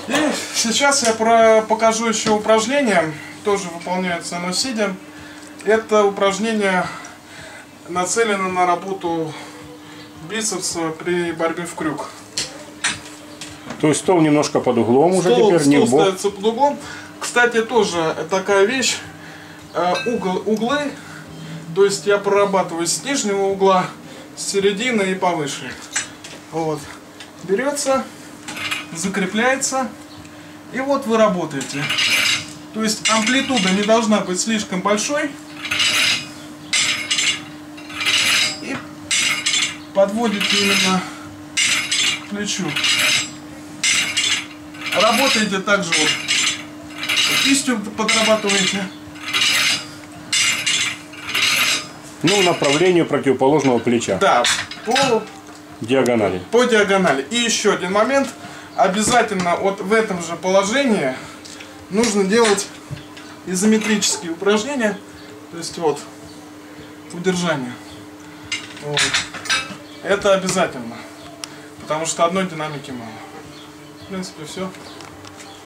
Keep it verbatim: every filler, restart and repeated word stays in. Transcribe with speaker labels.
Speaker 1: И сейчас я про покажу еще упражнение, тоже выполняется оно сидя. Это упражнение нацелено на работу бицепса при борьбе в крюк.
Speaker 2: То есть стол немножко под углом уже
Speaker 1: стол,
Speaker 2: теперь, не
Speaker 1: стол
Speaker 2: в бок.
Speaker 1: ставится под углом. Кстати, тоже такая вещь, угол, углы, то есть я прорабатываю с нижнего угла, с середины и повыше. Вот. Берется, закрепляется, и вот вы работаете. То есть амплитуда не должна быть слишком большой. И подводите именно к плечу. Работаете также вот. Кистью подрабатываете.
Speaker 2: Ну, направлению противоположного плеча.
Speaker 1: Да, по
Speaker 2: диагонали.
Speaker 1: По диагонали. И еще один момент. Обязательно вот в этом же положении нужно делать изометрические упражнения. То есть вот удержание. Вот. Это обязательно. Потому что одной динамики мало. В принципе, все.